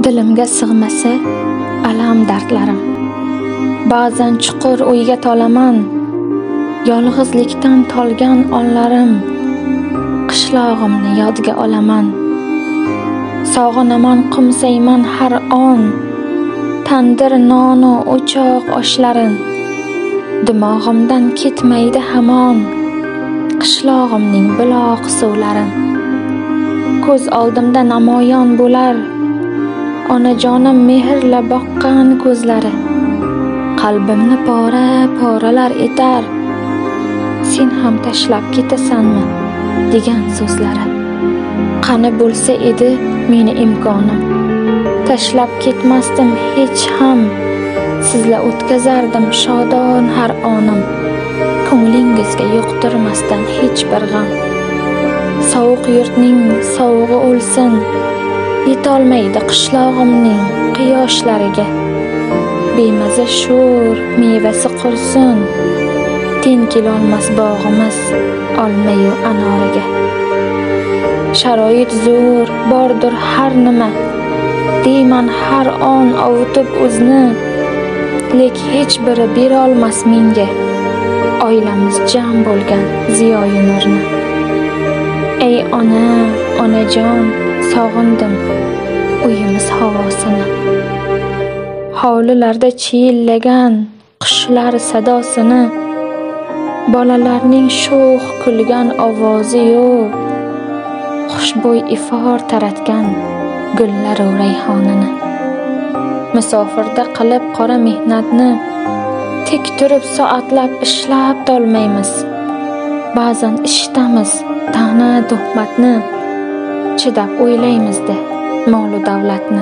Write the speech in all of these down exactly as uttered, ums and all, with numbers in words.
Dilimga sig'masa alam dardlarim, ba'zan chuqur o'yga tolaman. Yolg'izlikdan tolgan onlarim, qishlog'imni yodga olaman. Sog'inaman qumsayman har on, tandir nonu o'choq oshlarin. Dimog'imdan ketmaydi hamon, qishlog'imning buloq suvlarin. Ko'z oldimda namoyon bo'lar, onajonim mehrla boqqan ko'zlari. Qalbimni pora poralar etar, sen ham tashlab ketasanmi degan so'zlari. Qani bo'lsa edi meni imkonim, tashlab ketmasdim hech ham. Sizla o'tkazardim shodon har onim, ko'nglingizga yo'qtirmasdan hech bir g'am. Sovuq yurtning sovug'i o'lsin, yetolmaydi qishlog'imning quyoshlariga. Bemaza sho'r mevasi qursin, ten kelolmas bog'imiz olmayu anoriga. Sharoit zo'r bordir har nima, deyman har on ovutib o'zni. Lek hech biri berolmas menga, oilamiz jam bo'lgan ziyoyi nurni. Ey ona, onajon, sog'indim uyimiz havosini. Hovlilarda chiyillagan qushlar sadosini, bolalarning sho'x kulgan ovozi yo'q, xushbo'y ifor taratgan gullar va rayhonini. Musofirda qilib qora mehnatni, tik turib soatlab ishlab tolmaymiz. Ba'zan ishdamiz ta'na tuhmatni, chidab o'ylaymizda mol-u davlatni.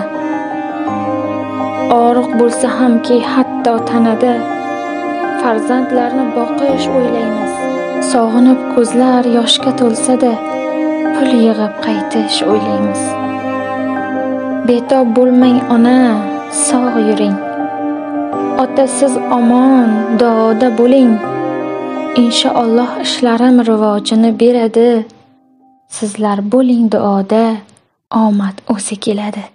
Og'riq bo'lsa hamki hatto tanada, farzandlarni boqish o'ylaymiz. Sog'inib ko'zlar yoshga to'lsa-da, pul yig'ib qaytish o'ylaymiz. Betob bo'lmang ona, sog' yuring. Otasiz omon duoda bo'ling. Inshaalloh ishlarim rivojini beradi. Sizlar bo'ling duoda, omad o'zi keladi.